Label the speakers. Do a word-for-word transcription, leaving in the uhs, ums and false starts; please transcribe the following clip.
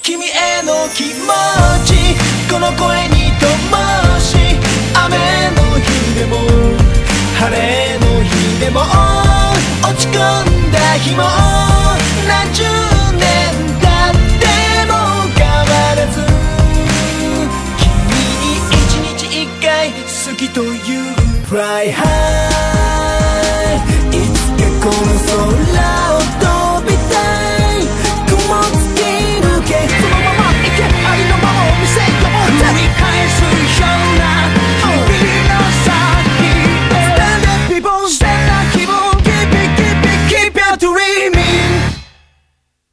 Speaker 1: 君への気持ちこの声に灯し雨の日でも晴れの日でも落ち込んだ日も何十年経っても変わらず君に一日一回好きという Fly high いつかこの空を